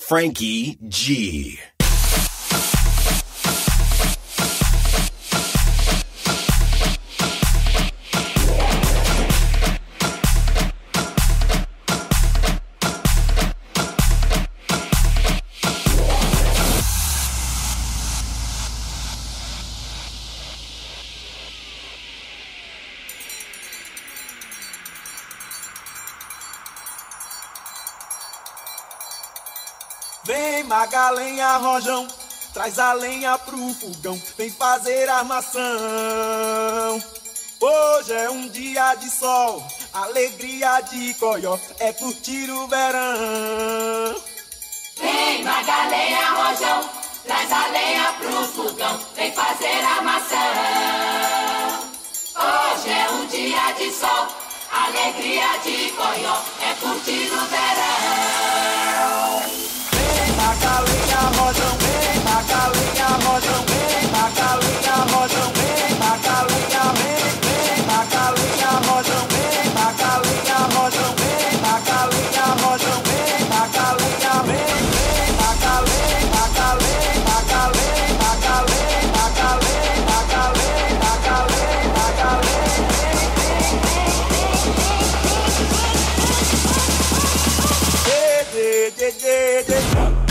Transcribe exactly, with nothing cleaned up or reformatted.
Frankie G. Vem Magalenha, rojão, traz a lenha pro fogão, vem fazer armação. Hoje é um dia de sol, alegria de coió, é curtir o verão. Vem Magalenha, rojão, traz a lenha pro fogão, vem fazer armação. Hoje é um dia de sol, alegria de coió, é curtir o verão. Magalenha, rojão, vem, Magalenha, rojão, vem, Magalenha, rojão, vem, Magalenha, vem, vem, Magalenha, rojão, vem, Magalenha, rojão, vem, Magalenha, rojão, vem, Magalenha, vem, vem, Magalenha, Magalenha, Magalenha, Magalenha, Magalenha, Magalenha, Magalenha, Magalenha, vem, vem, vem, vem, vem, vem, vem, vem.